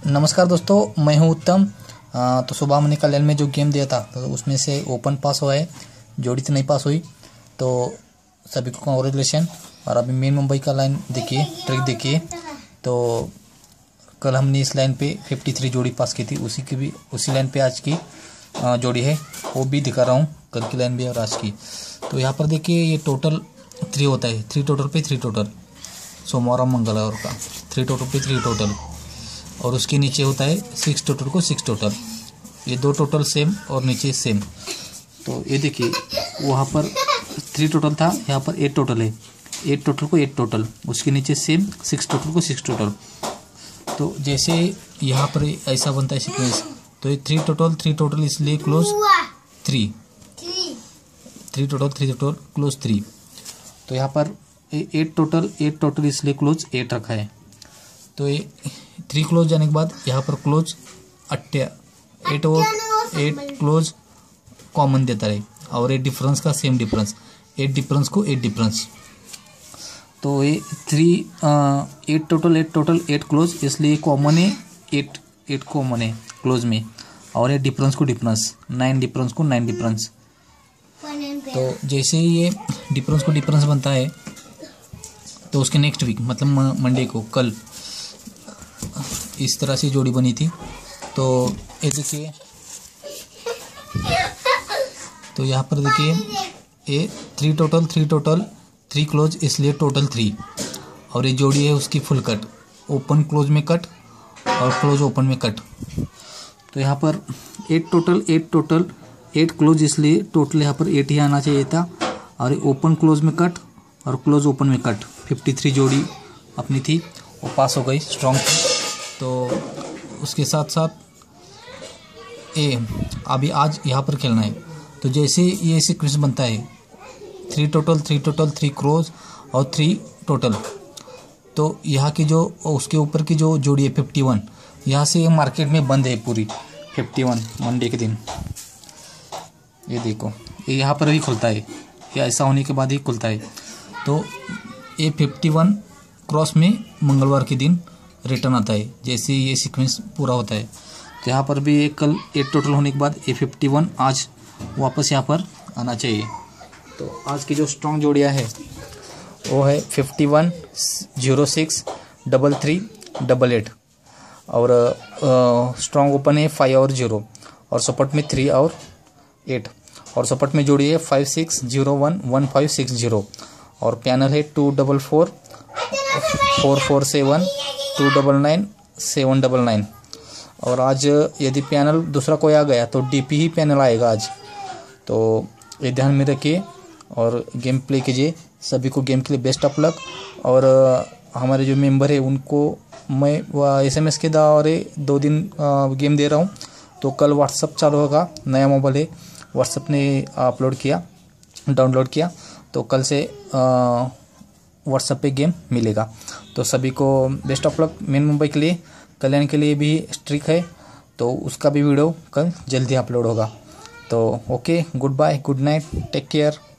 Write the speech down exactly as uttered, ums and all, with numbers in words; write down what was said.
नमस्कार दोस्तों, मैं हूं उत्तम। आ, तो सुबह हमने कल में जो गेम दिया था तो उसमें से ओपन पास हुआ है, जोड़ी तो नहीं पास हुई। तो सभी को कांग्रेचुलेशन। और अभी मेन मुंबई का लाइन देखिए, ट्रिक देखिए। तो कल हमने इस लाइन पे तिरेपन जोड़ी पास की थी, उसी की भी उसी लाइन पे आज की आ, जोड़ी है, वो भी दिखा रहा हूँ, कल की लाइन भी और आज की। तो यहाँ पर देखिए ये टोटल थ्री होता है, थ्री टोटल पे थ्री टोटल, सोमवार और मंगलवार का थ्री टोटल पे थ्री टोटल। और उसके नीचे होता है सिक्स टोटल को सिक्स टोटल, ये दो टोटल सेम और नीचे सेम। तो ये देखिए वहाँ पर थ्री टोटल था, यहाँ पर एट टोटल है, एट टोटल को एट टोटल, उसके नीचे सेम सिक्स टोटल को सिक्स टोटल। तो जैसे यहाँ पर ऐसा बनता है सीक्वेंस, तो ये थ्री टोटल थ्री टोटल इसलिए close three, three total three total close three. तो यहाँ पर एट टोटल एट टोटल इसलिए क्लोज एट रखा है। तो ये थ्री क्लोज जाने के बाद यहाँ पर क्लोज अट्ठा एट और एट क्लोज कॉमन देता है, और एट डिफरेंस का सेम डिफरेंस, एट डिफरेंस को एट डिफरेंस। तो ये three eight total eight total eight close, इसलिए कॉमन है एट, एट कॉमन है क्लोज में, और एट डिफरेंस को डिफरेंस, नाइन डिफरेंस को नाइन डिफरेंस। तो जैसे ही ये डिफरेंस को डिफरेंस बनता है तो उसके नेक्स्ट वीक मतलब मंडे को, कल इस तरह से जोड़ी बनी थी। तो ये देखिए, तो यहाँ पर देखिए ये three total three total three close, इसलिए टोटल थ्री। और ये जोड़ी है उसकी फुल कट, ओपन क्लोज में कट और क्लोज ओपन में कट। तो यहाँ पर eight total eight total eight close, इसलिए टोटल यहाँ पर एट ही आना चाहिए था। और ओपन क्लोज में कट और क्लोज ओपन में कट, तिरेपन जोड़ी अपनी थी, वो पास हो गई, स्ट्रॉन्ग थी। तो उसके साथ साथ ए अभी आज यहाँ पर खेलना है। तो जैसे ये सीक्वेंस बनता है three total three total three क्रोज और थ्री टोटल, तो यहाँ की जो उसके ऊपर की जो जोड़ी है इक्यावन, यहाँ से मार्केट में बंद है पूरी इक्यावन मंडे के दिन। ये देखो ये यहाँ पर भी खुलता है, या ऐसा होने के बाद ही खुलता है। तो ये इक्यावन क्रॉस में मंगलवार के दिन रिटर्न आता है, जैसे ये सीक्वेंस पूरा होता है। तो यहाँ पर भी एक कल एट टोटल होने के बाद ए इक्यावन आज वापस यहाँ पर आना चाहिए। तो आज की जो स्ट्रॉन्ग जोड़ियाँ है वो है इक्यावन zero six double three double eight, और स्ट्रॉन्ग ओपन है फाइव और जीरो, और सपोर्ट में थ्री और एट, और सपोर्ट में जोड़ी है five six zero one one five six zero, और पैनल है two double four four four seven two double nine seven double nine. और आज यदि पैनल दूसरा कोई आ गया तो डीपी ही पैनल आएगा आज। तो ये ध्यान में रखिए और गेम प्ले कीजिए। सभी को गेम के लिए बेस्ट ऑफ लक। और हमारे जो मेंबर है उनको मैं एस एम एस के द्वारा दो दिन गेम दे रहा हूँ। तो कल व्हाट्सअप चालू होगा, नया मोबाइल है, व्हाट्सअप ने अपलोड किया, डाउनलोड किया, तो कल से व्हाट्सएप पे गेम मिलेगा। तो सभी को best of luck. Main Mumbai के लिए, कल्याण के लिए भी स्ट्रिक है, तो उसका भी वीडियो कल जल्दी अपलोड होगा। तो okay, good bye, good night, take care.